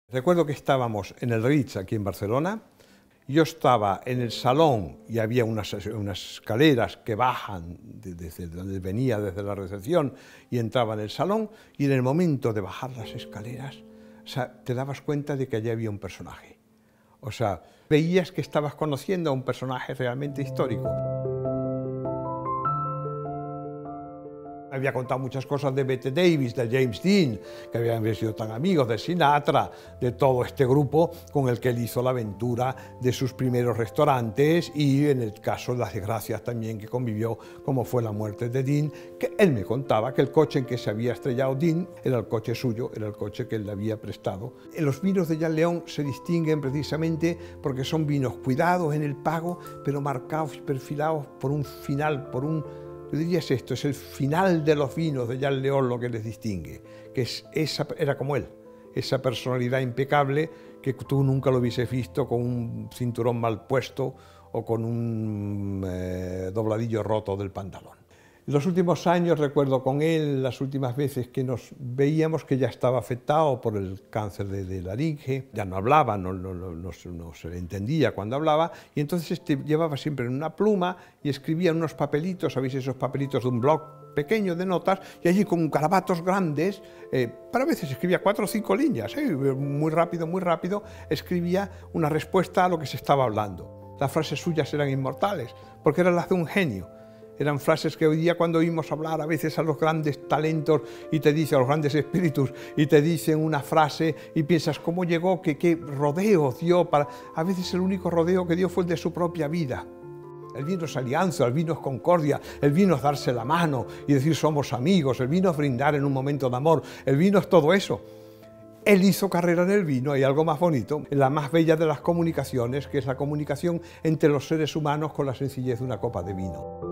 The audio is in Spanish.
Recuerdo que estábamos en el Ritz, aquí en Barcelona. Yo estaba en el salón y había unas escaleras que bajan desde donde venía, desde la recepción, y entraba en el salón, y en el momento de bajar las escaleras, o sea, te dabas cuenta de que allí había un personaje. O sea, veías que estabas conociendo a un personaje realmente histórico. Había contado muchas cosas de Bette Davis, de James Dean, que habían sido tan amigos, de Sinatra, de todo este grupo con el que él hizo la aventura de sus primeros restaurantes, y en el caso de las desgracias también que convivió, como fue la muerte de Dean, que él me contaba que el coche en que se había estrellado Dean era el coche suyo, era el coche que él le había prestado. Los vinos de Jean León se distinguen precisamente porque son vinos cuidados en el pago, pero marcados y perfilados por un final, yo diría esto, es el final de los vinos de Jean León lo que les distingue, que era como él, esa personalidad impecable que tú nunca lo hubieses visto con un cinturón mal puesto o con un dobladillo roto del pantalón. En los últimos años, recuerdo con él, las últimas veces que nos veíamos, que ya estaba afectado por el cáncer de laringe, ya no hablaba, no se le entendía cuando hablaba, y entonces llevaba siempre una pluma y escribía unos papelitos, ¿sabéis esos papelitos de un blog pequeño de notas? Y allí con garabatos grandes, para veces escribía 4 o 5 líneas, muy rápido, escribía una respuesta a lo que se estaba hablando. Las frases suyas eran inmortales, porque eran las de un genio. Eran frases que hoy día, cuando oímos hablar a veces a los grandes talentos y te dicen, a los grandes espíritus, y te dicen una frase y piensas cómo llegó, qué rodeo dio para... A veces el único rodeo que dio fue el de su propia vida. El vino es alianza, el vino es concordia, el vino es darse la mano y decir somos amigos, el vino es brindar en un momento de amor, el vino es todo eso. Él hizo carrera en el vino, hay algo más bonito, la más bella de las comunicaciones, que es la comunicación entre los seres humanos con la sencillez de una copa de vino.